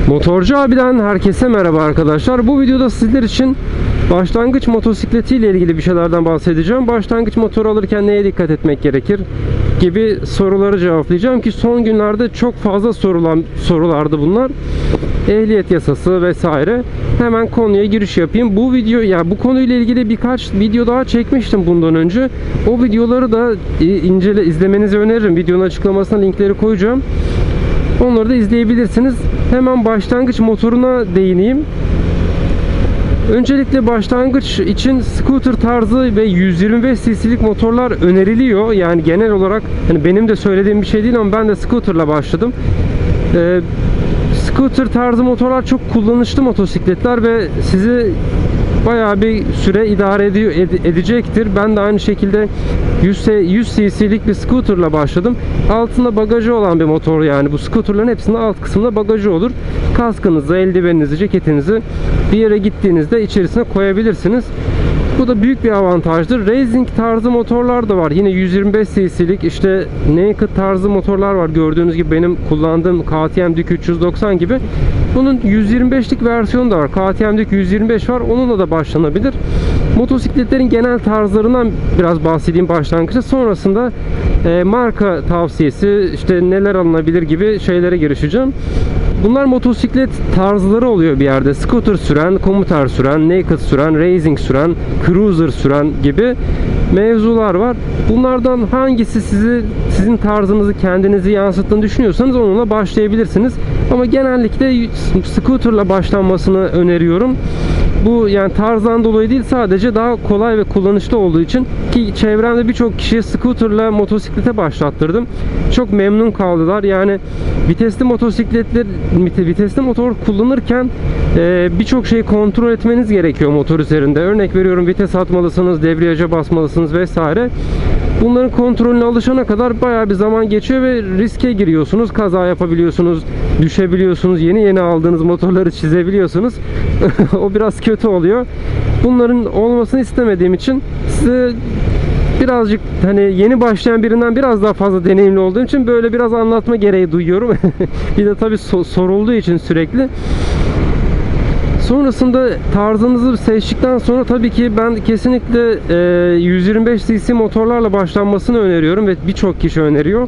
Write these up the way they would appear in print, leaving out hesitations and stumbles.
Motorcu abiden herkese merhaba arkadaşlar. Bu videoda sizler için başlangıç motosikleti ile ilgili bir şeylerden bahsedeceğim. Başlangıç motoru alırken neye dikkat etmek gerekir gibi soruları cevaplayacağım ki son günlerde çok fazla sorulan sorulardı bunlar. Ehliyet yasası vesaire. Hemen konuya giriş yapayım. Bu video bu konuyla ilgili birkaç video daha çekmiştim bundan önce. O videoları da izlemenizi öneririm. Videonun açıklamasına linkleri koyacağım. Onları da izleyebilirsiniz. Hemen başlangıç motoruna değineyim. Öncelikle başlangıç için scooter tarzı ve 125 cc'lik motorlar öneriliyor. Yani genel olarak benim de söylediğim bir şey değil ama ben de scooterla başladım. Scooter tarzı motorlar çok kullanışlı motosikletler ve sizi bayağı bir süre idare edecektir. Ben de aynı şekilde 100 cc'lik bir scooterla başladım. Altında bagajı olan bir motor, yani bu scooterların hepsinde alt kısmında bagajı olur. Kaskınızı, eldiveninizi, ceketinizi bir yere gittiğinizde içerisine koyabilirsiniz. Bu da büyük bir avantajdır. Racing tarzı motorlar da var. Yine 125 cc'lik işte naked tarzı motorlar var. Gördüğünüz gibi benim kullandığım KTM Duke 390 gibi. Bunun 125'lik versiyonu da var. KTM Duke 125 var. Onunla da başlanabilir. Motosikletlerin genel tarzlarından biraz bahsedeyim başlangıçta. Sonrasında marka tavsiyesi, işte neler alınabilir gibi şeylere girişeceğim. Bunlar motosiklet tarzları oluyor bir yerde. Scooter süren, komuter süren, naked süren, racing süren, cruiser süren gibi mevzular var. Bunlardan hangisi sizin tarzınızı, kendinizi yansıttığını düşünüyorsanız onunla başlayabilirsiniz. Ama genellikle scooterla başlanmasını öneriyorum. Bu yani tarzdan dolayı değil, sadece daha kolay ve kullanışlı olduğu için. Ki çevremde birçok kişiye scooterla motosiklete başlattırdım. Çok memnun kaldılar. Yani vitesli motor kullanırken birçok şeyi kontrol etmeniz gerekiyor motor üzerinde. Örnek veriyorum, vites atmalısınız, debriyaja basmalısınız vesaire. Bunların kontrolüne alışana kadar bayağı bir zaman geçiyor ve riske giriyorsunuz. Kaza yapabiliyorsunuz, düşebiliyorsunuz, yeni aldığınız motorları çizebiliyorsunuz. O biraz kötü oluyor. Bunların olmasını istemediğim için size birazcık yeni başlayan birinden biraz daha fazla deneyimli olduğum için böyle biraz anlatma gereği duyuyorum. Bir de tabii sorulduğu için sürekli. Sonrasında tarzınızı seçtikten sonra tabii ki ben kesinlikle 125 cc motorlarla başlanmasını öneriyorum ve birçok kişi öneriyor.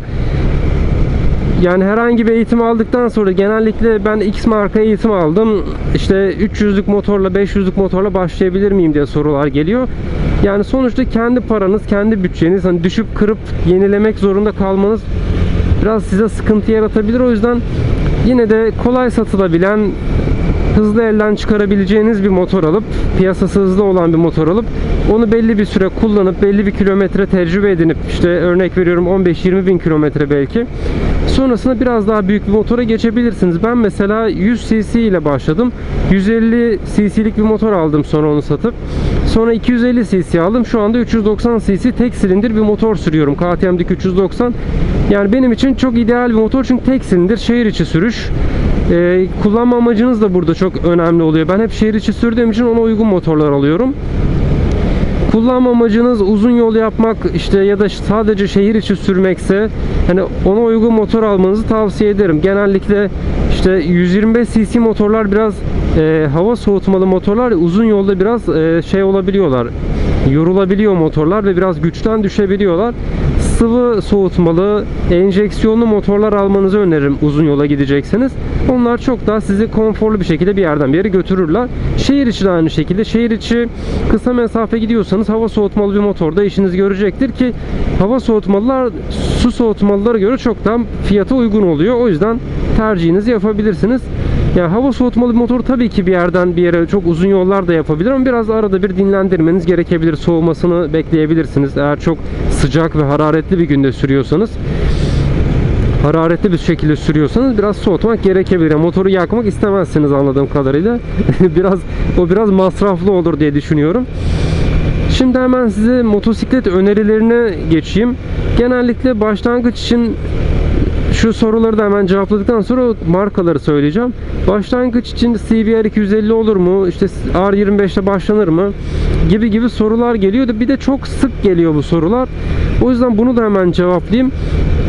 Yani herhangi bir eğitim aldıktan sonra genellikle ben X marka eğitim aldım, İşte 300'lük motorla 500'lük motorla başlayabilir miyim diye sorular geliyor. Yani sonuçta kendi paranız, kendi bütçeniz, düşüp kırıp yenilemek zorunda kalmanız biraz size sıkıntı yaratabilir. O yüzden yine de kolay satılabilen, hızlı elden çıkarabileceğiniz bir motor alıp, piyasası hızlı olan bir motor alıp onu belli bir süre kullanıp belli bir kilometre tecrübe edinip, işte örnek veriyorum 15-20 bin kilometre belki, sonrasında biraz daha büyük bir motora geçebilirsiniz. Ben mesela 100 cc ile başladım. 150 cc'lik bir motor aldım sonra onu satıp. Sonra 250 cc aldım. Şu anda 390 cc tek silindir bir motor sürüyorum. KTM Duke 390. Yani benim için çok ideal bir motor çünkü tek silindir, şehir içi sürüş. Kullanma amacınız da burada çok önemli oluyor. Ben hep şehir içi sürdüğüm için ona uygun motorlar alıyorum. Kullanma amacınız uzun yol yapmak ya da sadece şehir içi sürmekse ona uygun motor almanızı tavsiye ederim. Genellikle 125 cc motorlar biraz hava soğutmalı motorlar, uzun yolda biraz olabiliyorlar. Yorulabiliyor motorlar ve biraz güçten düşebiliyorlar. Sıvı soğutmalı, enjeksiyonlu motorlar almanızı öneririm uzun yola gidecekseniz. Onlar çok daha sizi konforlu bir şekilde bir yerden bir yere götürürler. Şehir içi de aynı şekilde. Şehir içi kısa mesafe gidiyorsanız hava soğutmalı bir motorda işinizi görecektir ki hava soğutmalılar su soğutmalılara göre çok daha fiyata uygun oluyor. O yüzden tercihinizi yapabilirsiniz. Yani hava soğutmalı bir motor tabii ki bir yerden bir yere çok uzun yollar da yapabilir ama biraz arada bir dinlendirmeniz gerekebilir. Soğumasını bekleyebilirsiniz. Eğer çok sıcak ve hararetli bir günde sürüyorsanız, hararetli bir şekilde sürüyorsanız biraz soğutmak gerekebilir. Yani motoru yakmak istemezsiniz anladığım kadarıyla. biraz masraflı olur diye düşünüyorum. Şimdi hemen size motosiklet önerilerine geçeyim. Genellikle başlangıç için şu soruları da hemen cevapladıktan sonra markaları söyleyeceğim. Başlangıç için CBR 250 olur mu? R25'te başlanır mı? Gibi sorular geliyor da bir de çok sık geliyor bu sorular. O yüzden bunu da hemen cevaplayayım.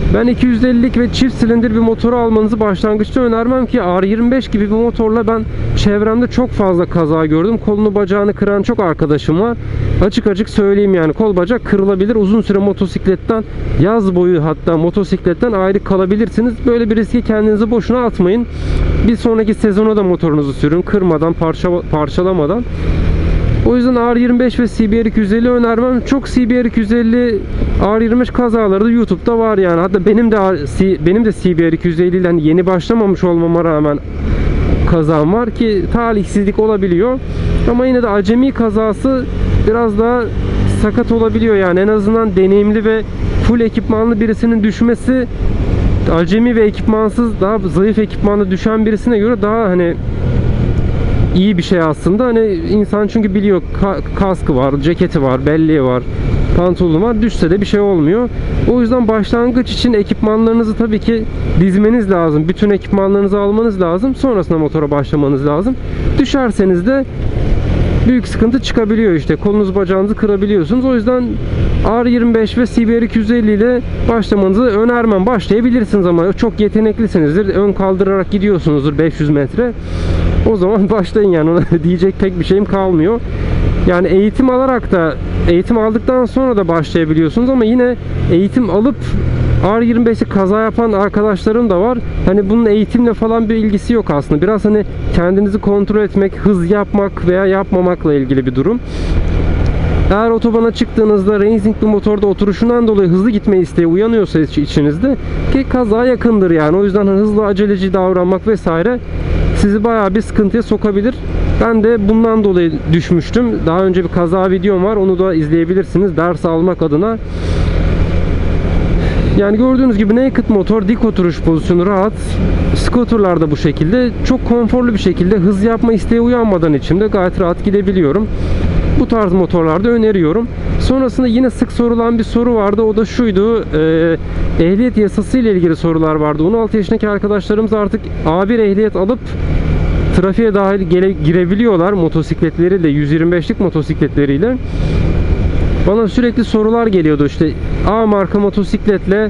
Ben 250'lik ve çift silindir bir motoru almanızı başlangıçta önermem ki R25 gibi bir motorla ben çevremde çok fazla kaza gördüm. Kolunu bacağını kıran çok arkadaşım var. Açık açık söyleyeyim yani, kol bacak kırılabilir. Uzun süre motosikletten, yaz boyu hatta motosikletten ayrı kalabilirsiniz. Böyle bir riski kendinizi boşuna atmayın. Bir sonraki sezona da motorunuzu sürün kırmadan, parçalamadan. O yüzden R25 ve CBR 250 önermem. Çok CBR 250 R25 kazaları da YouTube'da var yani. Hatta benim de CBR 250 ile hani yeni başlamamış olmama rağmen kazam var ki talihsizlik olabiliyor. Ama yine de acemi kazası biraz daha sakat olabiliyor yani. En azından deneyimli ve full ekipmanlı birisinin düşmesi, acemi ve ekipmansız, daha zayıf ekipmanla düşen birisine göre daha hani iyi bir şey aslında. Hani insan çünkü biliyor, kaskı var, ceketi var, belleği var, pantolonu var. Düşse de bir şey olmuyor. O yüzden başlangıç için ekipmanlarınızı tabii ki dizmeniz lazım. Bütün ekipmanlarınızı almanız lazım. Sonrasında motora başlamanız lazım. Düşerseniz de büyük sıkıntı çıkabiliyor işte. Kolunuzu bacağınızı kırabiliyorsunuz. O yüzden R25 ve CBR 250 ile başlamanızı önermem. Başlayabilirsiniz ama çok yeteneklisinizdir. Ön kaldırarak gidiyorsunuzdur 500 metre. O zaman başlayın yani, ona diyecek pek bir şeyim kalmıyor. Yani eğitim alarak da, eğitim aldıktan sonra da başlayabiliyorsunuz ama yine eğitim alıp R25'i kaza yapan arkadaşlarım da var. Hani bunun eğitimle falan bir ilgisi yok aslında. Biraz hani kendinizi kontrol etmek, hız yapmak veya yapmamakla ilgili bir durum. Eğer otobana çıktığınızda racing bir motorda oturuşundan dolayı hızlı gitme isteği uyanıyorsa içinizde, ki kaza yakındır yani. O yüzden hızlı, aceleci davranmak vesaire sizi bayağı bir sıkıntıya sokabilir. Ben de bundan dolayı düşmüştüm. Daha önce bir kaza videom var. Onu da izleyebilirsiniz ders almak adına. Yani gördüğünüz gibi naked motor, dik oturuş pozisyonu rahat. Scooter'lar da bu şekilde. Çok konforlu bir şekilde hız yapma isteği uyanmadan içimde gayet rahat gidebiliyorum. Bu tarz motorlarda öneriyorum. Sonrasında yine sık sorulan bir soru vardı. O da şuydu. Ehliyet yasası ile ilgili sorular vardı. 16 yaşındaki arkadaşlarımız artık A1 ehliyet alıp trafiğe dahil girebiliyorlar motosikletleriyle, 125'lik motosikletleriyle. Bana sürekli sorular geliyordu işte, A marka motosikletle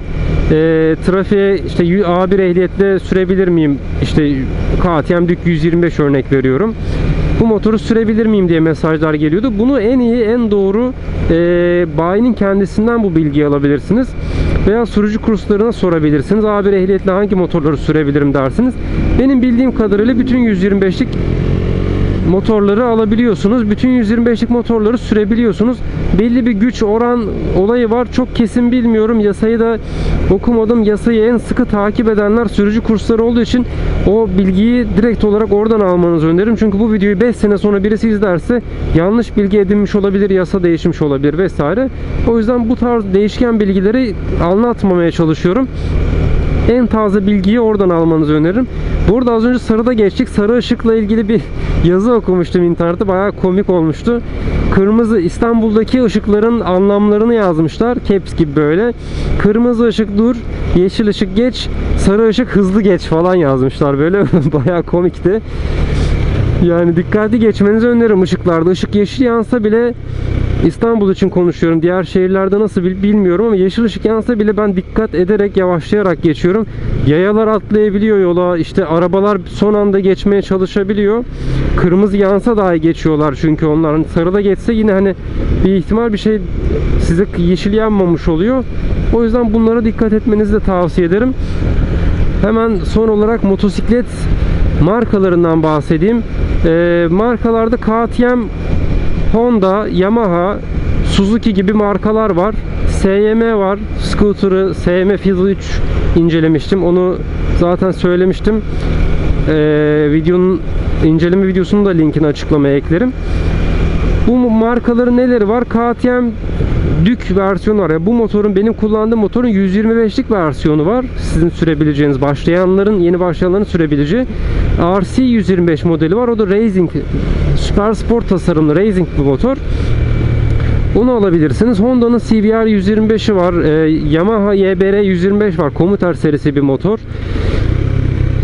trafiğe işte A1 ehliyetle sürebilir miyim? İşte KTM Duke 125 örnek veriyorum. Bu motoru sürebilir miyim diye mesajlar geliyordu. Bunu en iyi, en doğru bayinin kendisinden bu bilgiyi alabilirsiniz. Veya sürücü kurslarına sorabilirsiniz. A1 ehliyetle hangi motorları sürebilirim dersiniz. Benim bildiğim kadarıyla bütün 125'lik motorları alabiliyorsunuz. Bütün 125'lik motorları sürebiliyorsunuz. Belli bir güç oran olayı var. Çok kesin bilmiyorum. Yasayı da okumadım. Yasayı en sıkı takip edenler sürücü kursları olduğu için o bilgiyi direkt olarak oradan almanızı öneririm. Çünkü bu videoyu 5 sene sonra birisi izlerse yanlış bilgi edinmiş olabilir, yasa değişmiş olabilir vesaire. O yüzden bu tarz değişken bilgileri anlatmamaya çalışıyorum. En taze bilgiyi oradan almanızı öneririm. Bu arada az önce sarıda geçtik. Sarı ışıkla ilgili bir yazı okumuştum internette. Bayağı komik olmuştu. Kırmızı, İstanbul'daki ışıkların anlamlarını yazmışlar. Caps gibi böyle. Kırmızı ışık dur, yeşil ışık geç, sarı ışık hızlı geç falan yazmışlar böyle. Bayağı komikti. Yani dikkatli geçmenizi öneririm ışıklarda. Işık yeşil yansa bile, İstanbul için konuşuyorum. Diğer şehirlerde nasıl bilmiyorum ama yeşil ışık yansa bile ben dikkat ederek, yavaşlayarak geçiyorum. Yayalar atlayabiliyor yola. İşte arabalar son anda geçmeye çalışabiliyor. Kırmızı yansa dahi geçiyorlar çünkü onlar. Hani sarıda geçse yine hani bir ihtimal bir şey size yeşil yanmamış oluyor. O yüzden bunlara dikkat etmenizi de tavsiye ederim. Hemen son olarak motosiklet markalarından bahsedeyim. Markalarda KTM, Honda, Yamaha, Suzuki gibi markalar var. SYM var. Scooter'ı SM Fizzle 3 incelemiştim. Onu zaten söylemiştim. Videonun inceleme videosunu da linkini açıklamaya eklerim. Bu markaların neleri var? KTM Duke versiyonu var. Bu motorun, benim kullandığım motorun 125'lik versiyonu var. Sizin sürebileceğiniz, başlayanların, yeni başlayanların sürebileceği. RC 125 modeli var. O da racing, süper sport tasarımlı racing bir motor. Onu alabilirsiniz. Honda'nın CBR 125'i var. Yamaha YBR 125 var. Commuter serisi bir motor.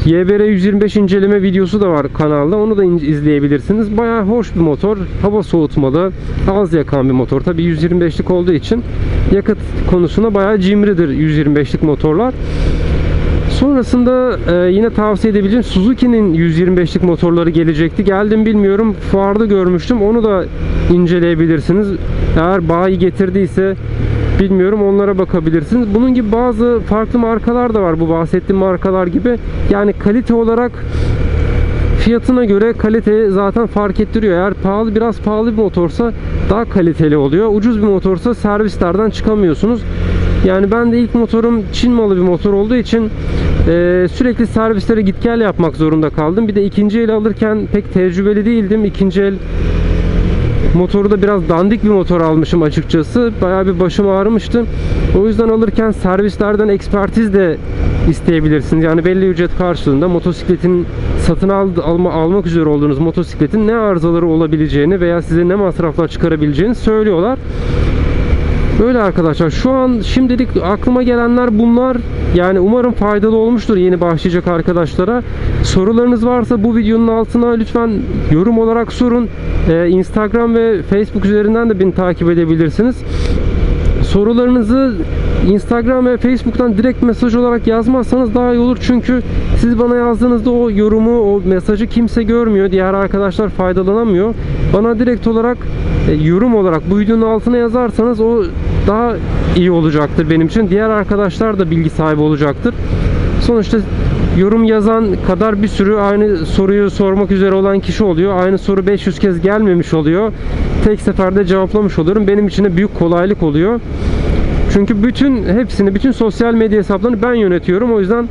YBR 125 inceleme videosu da var kanalda. Onu da izleyebilirsiniz. Bayağı hoş bir motor. Hava soğutmalı. Az yakan bir motor. Tabii 125'lik olduğu için yakıt konusuna bayağı cimridir 125'lik motorlar. Sonrasında yine tavsiye edebileceğim Suzuki'nin 125'lik motorları gelecekti. Geldim bilmiyorum. Fuarda görmüştüm. Onu da inceleyebilirsiniz. Eğer bayi getirdiyse bilmiyorum, onlara bakabilirsiniz. Bunun gibi bazı farklı markalar da var, bu bahsettiğim markalar gibi. Yani kalite olarak fiyatına göre kalite zaten fark ettiriyor. Eğer biraz pahalı bir motorsa daha kaliteli oluyor. Ucuz bir motorsa servislerden çıkamıyorsunuz. Yani ben de ilk motorum Çin malı bir motor olduğu için sürekli servislere git gel yapmak zorunda kaldım. Bir de ikinci el alırken pek tecrübeli değildim. İkinci el motoru da biraz dandik bir motor almışım açıkçası. Bayağı bir başım ağrımıştı. O yüzden alırken servislerden ekspertiz de isteyebilirsiniz. Yani belli ücret karşılığında motosikletin satın almak üzere olduğunuz motosikletin ne arızaları olabileceğini veya size ne masraflar çıkarabileceğini söylüyorlar. Böyle arkadaşlar. Şu an şimdilik aklıma gelenler bunlar. Yani umarım faydalı olmuştur yeni başlayacak arkadaşlara. Sorularınız varsa bu videonun altına lütfen yorum olarak sorun. Instagram ve Facebook üzerinden de beni takip edebilirsiniz. Sorularınızı Instagram ve Facebook'tan direkt mesaj olarak yazmazsanız daha iyi olur. Çünkü siz bana yazdığınızda o yorumu, o mesajı kimse görmüyor. Diğer arkadaşlar faydalanamıyor. Bana direkt olarak yorum olarak bu videonun altına yazarsanız o daha iyi olacaktır benim için. Diğer arkadaşlar da bilgi sahibi olacaktır. Sonuçta yorum yazan kadar bir sürü aynı soruyu sormak üzere olan kişi oluyor. Aynı soru 500 kez gelmemiş oluyor. Tek seferde cevaplamış oluyorum. Benim için de büyük kolaylık oluyor. Çünkü bütün sosyal medya hesaplarını ben yönetiyorum. O yüzden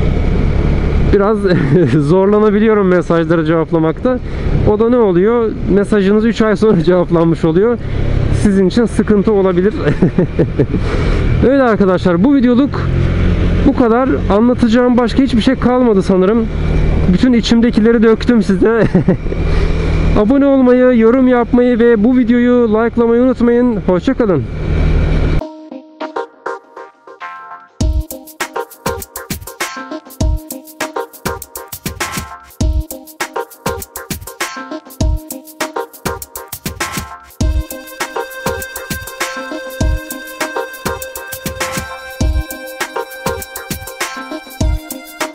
biraz zorlanabiliyorum mesajları cevaplamakta. O da ne oluyor? Mesajınız 3 ay sonra cevaplanmış oluyor. Sizin için sıkıntı olabilir. Öyle arkadaşlar. Bu videoluk bu kadar. Anlatacağım başka hiçbir şey kalmadı sanırım. Bütün içimdekileri döktüm size. Abone olmayı, yorum yapmayı ve bu videoyu likelamayı unutmayın. Hoşça kalın.